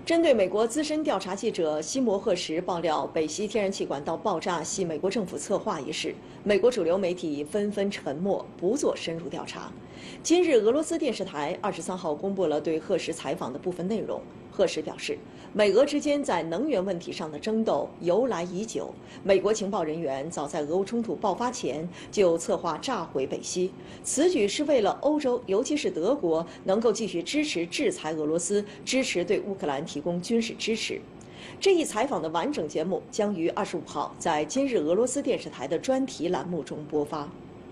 针对美国资深调查记者西摩·赫什爆料北溪天然气管道爆炸系美国政府策划一事，美国主流媒体纷纷沉默，不做深入调查。今日，俄罗斯电视台23号公布了对赫什采访的部分内容。赫什表示，美俄之间在能源问题上的争斗由来已久，美国情报人员早在俄乌冲突爆发前就策划炸毁北溪，此举是为了欧洲，尤其是德国能够继续支持制裁俄罗斯，支持对乌克兰提供军事支持。这一采访的完整节目将于25号在今日俄罗斯电视台的专题栏目中播发。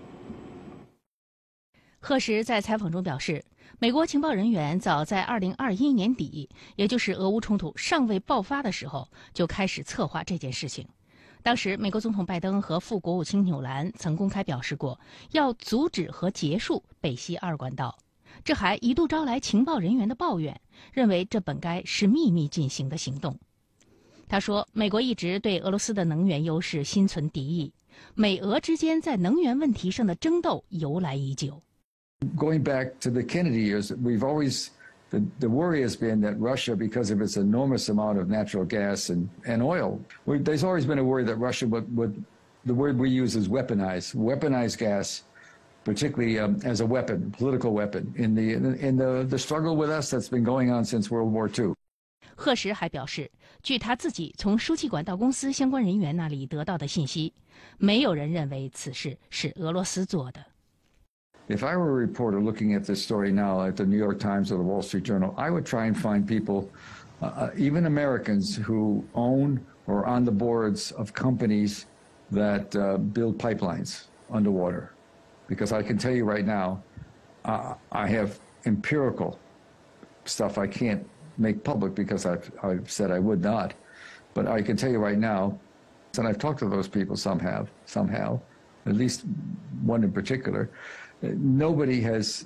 赫什在采访中表示，美国情报人员早在2021年底，也就是俄乌冲突尚未爆发的时候，就开始策划这件事情。当时，美国总统拜登和副国务卿纽兰曾公开表示过，要阻止和结束北溪2管道。这还一度招来情报人员的抱怨，认为这本该是秘密进行的行动。他说，美国一直对俄罗斯的能源优势心存敌意，美俄之间在能源问题上的争斗由来已久。 Going back to the Kennedy years, we've always, the worry has been that Russia, because of its enormous amount of natural gas and oil, there's always been a worry that Russia would the word we use is weaponize gas, particularly as a weapon, political weapon, in the struggle with us that's been going on since World War II. 赫什还表示，据他自己从输气管道公司相关人员那里得到的信息，没有人认为此事是俄罗斯做的。 If I were a reporter looking at this story now at the New York Times or the Wall Street Journal, I would try and find people, even Americans, who own or are on the boards of companies that build pipelines underwater. Because I can tell you right now, I have empirical stuff I can't make public because I've said I would not. But I can tell you right now, and I've talked to those people somehow, at least one in particular. Nobody has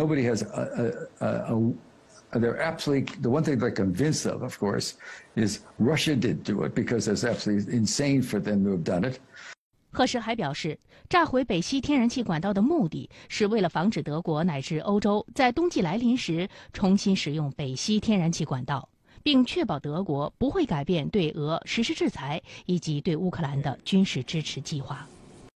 they're absolutely, the one thing they're convinced of course, is Russia did do it because it's absolutely insane for them to have done it. 赫什还表示，炸毁北溪天然气管道的目的是为了防止德国乃至欧洲在冬季来临时重新使用北溪天然气管道，并确保德国不会改变对俄实施制裁以及对乌克兰的军事支持计划。